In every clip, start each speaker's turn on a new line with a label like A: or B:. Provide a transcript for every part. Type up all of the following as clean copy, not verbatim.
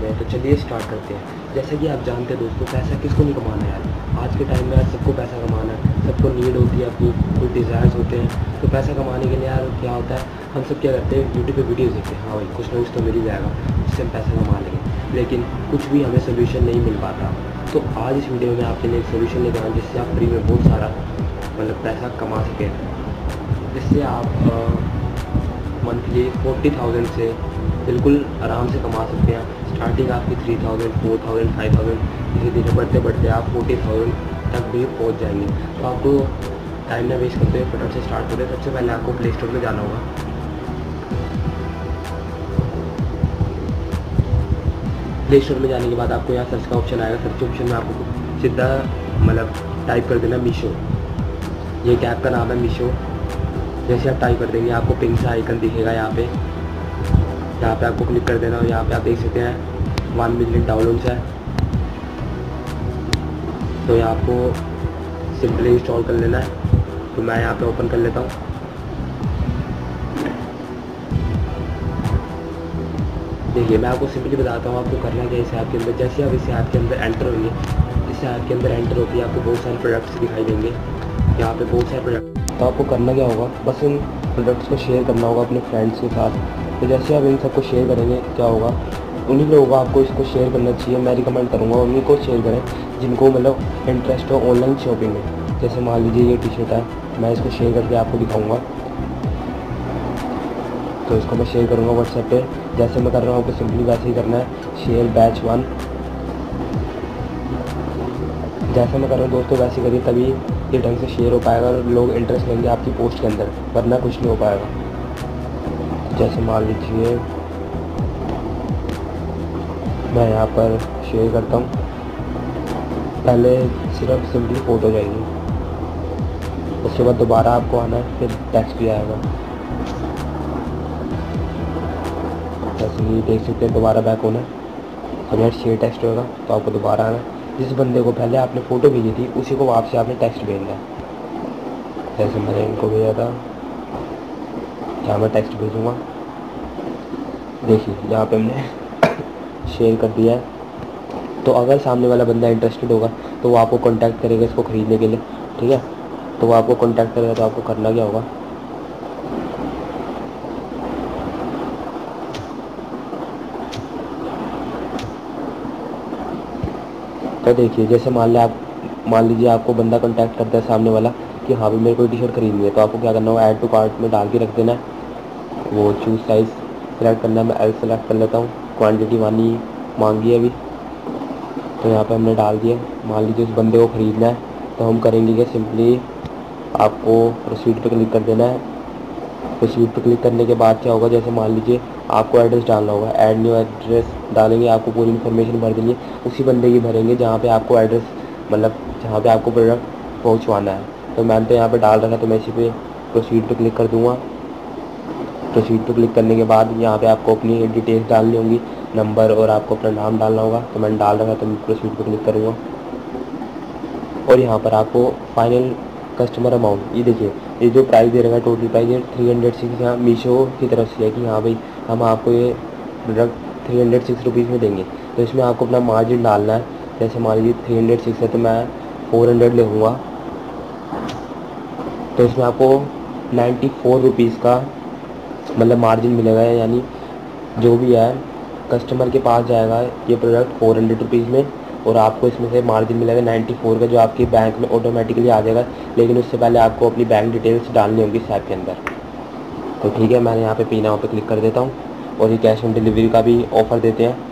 A: रहे हैं। तो चलिए स्टार्ट करते हैं। जैसे कि आप जानते हैं दोस्तों, पैसा किसको नहीं कमाना है यार। आज के टाइम में यार सबको पैसा कमाना है, सबको नीड होती है अपनी, कोई डिज़ायर्स होते हैं। तो पैसा कमाने के लिए यार क्या होता है, हम सब क्या करते हैं, यूट्यूब पे वीडियोज़ देखते हैं, हाँ भाई कुछ ना कुछ तो मिल ही जाएगा, उससे हम पैसा कमा लेंगे। लेकिन कुछ भी हमें सोल्यूशन नहीं मिल पाता। तो आज इस वीडियो में आपके लिए एक सोल्यूशन लेकर आऊँ जिससे आप फ्री में बहुत सारा पैसा कमा सकें। जिससे आप मंथली 40,000 से बिल्कुल आराम से कमा सकते हैं। स्टार्टिंग आपकी 3,000, 4,000, 5,000, धीरे धीरे बढ़ते बढ़ते आप 40,000 तक भी पहुंच जाएंगे। तो आपको टाइम ना वेस्ट करते हुए फटाफट से स्टार्ट करें। सबसे पहले आपको प्ले स्टोर में जाना होगा। प्ले स्टोर में जाने के बाद आपको यहाँ सर्च का ऑप्शन आएगा। सर्च ऑप्शन में आपको सीधा टाइप कर देना मीशो। ये एक ऐप का नाम है मीशो। जैसे आप टाइप कर देंगे आपको पिंक सा आइकन दिखेगा यहाँ पे आपको क्लिक कर देना। और यहाँ पे आप देख सकते हैं 1 मिलियन डाउनलोड्स है। तो यहाँ आपको सिंपली इंस्टॉल कर लेना है। तो मैं यहाँ पे ओपन कर लेता हूँ। देखिए मैं आपको सिंपली बताता हूँ आपको करना क्या है इस ऐप के अंदर। जैसे आप इस ऐप के अंदर एंटर होंगे, इस ऐप के अंदर एंटर होकर आपको बहुत सारे प्रोडक्ट्स दिखाई देंगे। यहाँ पे बहुत सारे प्रोडक्ट। तो आपको करना क्या होगा, बस इन प्रोडक्ट्स को शेयर करना होगा अपने फ्रेंड्स के साथ। तो जैसे आप इन सबको शेयर करेंगे क्या होगा, उन्हीं लोगों को आपको इसको शेयर करना चाहिए। मैं रिकमेंड करूँगा उन्हीं को शेयर करें जिनको इंटरेस्ट हो ऑनलाइन शॉपिंग में। जैसे मान लीजिए ये टी शर्ट है, मैं इसको शेयर करके आपको दिखाऊँगा। तो इसको मैं शेयर करूँगा व्हाट्सएप पे। जैसे मैं कर रहा हूँ आपको सिंपली वैसे ही करना है, शेयर बैच 1। जैसे मैं कर रहा हूँ दोस्तों वैसे करिए, तभी ये ढंग से शेयर हो पाएगा और लोग इंटरेस्ट लेंगे आपकी पोस्ट के अंदर, वरना कुछ नहीं हो पाएगा। जैसे मान लीजिए मैं यहाँ पर शेयर करता हूँ। पहले सिर्फ सिंपली फ़ोटो जाएगी, उसके बाद दोबारा आपको आना है, फिर टेक्स्ट भी आएगा। जैसे कि देख सकते हैं दोबारा बैक होना है। अब यहाँ शेयर टेक्स्ट होगा तो आपको दोबारा आना है। जिस बंदे को पहले आपने फ़ोटो भेजी थी उसी को वापस आपने टेक्स्ट भेजना है। जैसे मैंने इनको भेजा था, यहाँ मैं टेक्स्ट भेजूँगा। देखिए यहाँ पे हमने शेयर कर दिया है। तो अगर सामने वाला बंदा इंटरेस्टेड होगा तो वो आपको कांटेक्ट करेगा इसको ख़रीदने के लिए, ठीक है। तो वो आपको कांटेक्ट करेगा। तो आपको करना क्या होगा, तो देखिए जैसे मान लीजिए आपको बंदा कांटेक्ट करता है सामने वाला कि हाँ भाई मेरे को टी शर्ट खरीदनी है। तो आपको क्या करना होगा, ऐड टू कार्ट में डाल के रख देना है। वो चूज़ साइज़ सेलेक्ट करना है। मैं एल सेलेक्ट कर लेता हूँ। क्वांटिटी मांगी है अभी, तो यहाँ पे हमने डाल दिया। मान लीजिए उस बंदे को ख़रीदना है तो हम करेंगे कि सिंपली आपको प्रोसीड पे क्लिक कर देना है। प्रोसीड पे क्लिक करने के बाद क्या होगा, जैसे मान लीजिए आपको एड्रेस डालना होगा। ऐड न्यू एड्रेस डालेंगे, आपको पूरी इन्फॉर्मेशन भर देनी है। उसी बंदे की भरेंगे जहाँ पे आपको एड्रेस जहाँ पे आपको प्रोडक्ट पहुँचवाना है। तो मैंने तो यहाँ पे डाल रखा है, तो मैं इसी पे प्रोसीड पे क्लिक कर दूँगा। प्रोसीड पे क्लिक करने के बाद यहाँ पे आपको अपनी डिटेल्स डालनी होंगी, नंबर और आपको अपना नाम डालना होगा। तो मैंने डाल रखा है, तो मैं प्रोसीड पे क्लिक करूँगा। और यहाँ पर आपको फाइनल कस्टमर अमाउंट, ये देखिए ये जो प्राइस दे रखा है टोटल प्राइस ये 306 यहाँ मीशो की तरफ से है कि हाँ भाई हम आपको ये प्रोडक्ट 306 रुपीज़ में देंगे। तो इसमें आपको अपना मार्जिन डालना है। जैसे मान लीजिए 306 है तो मैं 400 लिखूँगा। तो इसमें आपको 94 रुपीज़ का मार्जिन मिलेगा, यानी जो भी है कस्टमर के पास जाएगा ये प्रोडक्ट 400 रुपीज़ में, और आपको इसमें से मार्जिन मिलेगा 94 का, जो आपके बैंक में ऑटोमेटिकली आ जाएगा। लेकिन उससे पहले आपको अपनी बैंक डिटेल्स डालनी होगी इस ऐप के अंदर। तो ठीक है, मैंने यहाँ पे पी नाउ पे क्लिक कर देता हूँ। और ये कैश ऑन डिलीवरी का भी ऑफ़र देते हैं।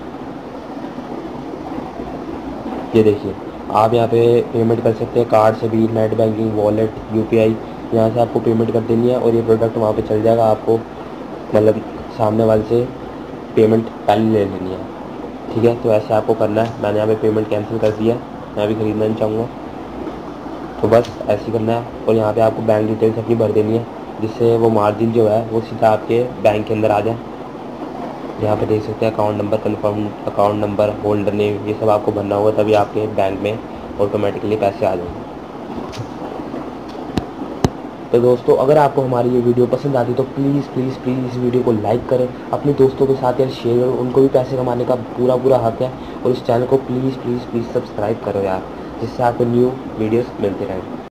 A: ये देखिए आप यहाँ पे पेमेंट कर सकते हैं कार्ड से भी, नेट बैंकिंग, वॉलेट, UPI, यहाँ से आपको पेमेंट कर देनी है और ये प्रोडक्ट वहाँ पे चल जाएगा। आपको सामने वाले से पेमेंट पहले ले लेनी है, ठीक है। तो ऐसे आपको करना है। मैंने यहाँ पे पेमेंट कैंसिल कर दिया, मैं भी ख़रीदना नहीं चाहूँगा। तो बस ऐसे ही करना है। और यहाँ पे आपको बैंक डिटेल्स अपनी भर देनी है, जिससे वो मार्जिन जो है वो सीधा आपके बैंक के अंदर आ जाए। यहाँ पे देख सकते हैं account number, confirm account number, holder name, ये सब आपको भरना होगा, तभी आपके बैंक में ऑटोमेटिकली पैसे आ जाएंगे। तो दोस्तों अगर आपको हमारी ये वीडियो पसंद आती तो प्लीज़ प्लीज़ प्लीज़ इस वीडियो को लाइक करें, अपने दोस्तों के साथ यार शेयर करें, उनको भी पैसे कमाने का पूरा पूरा हक है। और इस चैनल को प्लीज़ प्लीज़ प्लीज़ सब्सक्राइब करो यार, जिससे आपको न्यू वीडियोस मिलते रहें।